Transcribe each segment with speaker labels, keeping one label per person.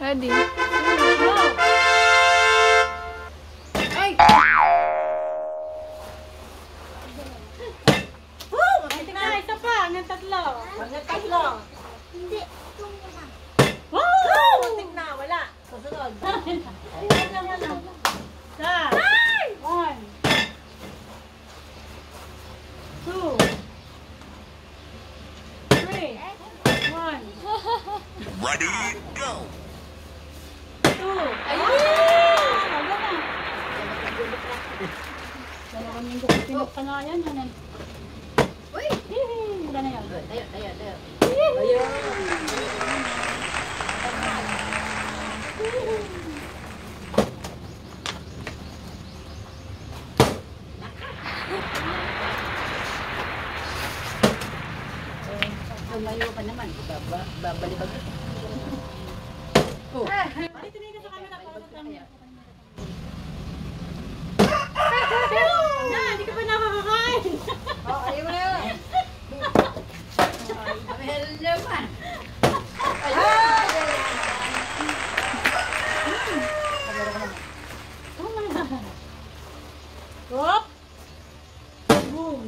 Speaker 1: Ready?
Speaker 2: Go! Ay! Woo! Ito na, isa pa. Hanggang tatlo. Hanggang tatlo.
Speaker 3: Hindi. Ito muna.
Speaker 2: Woo! Muntik na, wala. Susunod. Isa. 1 2 3 1
Speaker 4: Ready, go!
Speaker 2: 2 Dalawang linggo ko pinagpanayan. Uy! Wala na yan. Tayo. Layo pa naman. Babalibag. Oh. Dito na sa camera para sa camera. Hindi ka pa nakakakain. Oh, ayaw mo na yun. Hello pa. Hop! Boom!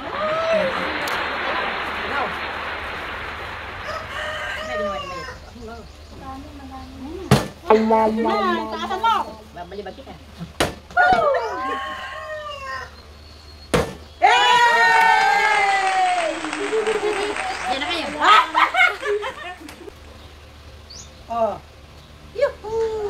Speaker 2: Taasan mo! Babalibag kita. Yan na kayo. Oh. Yuhuu!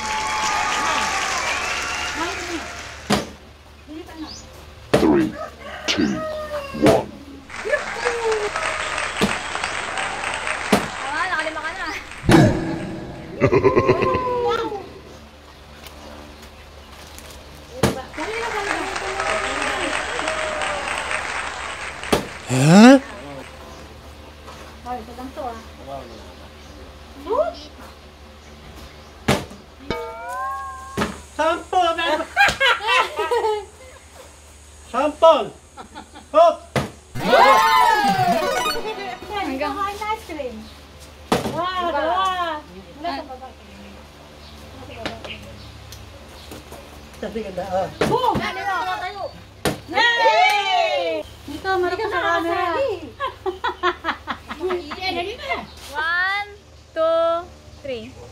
Speaker 4: 3, 2, 1.
Speaker 1: Nakalima ka na.
Speaker 4: Huh?
Speaker 2: Hoy, ito lang to ah.
Speaker 5: Sampol! Sampol! Hop!
Speaker 2: Hanggang kain na ice cream. Wow, dalawa. Wala sa baba.
Speaker 5: Sabi ka na, oh.
Speaker 2: Boom! Yay! Dito, marap ka sa camera.
Speaker 1: 1, 2, 3.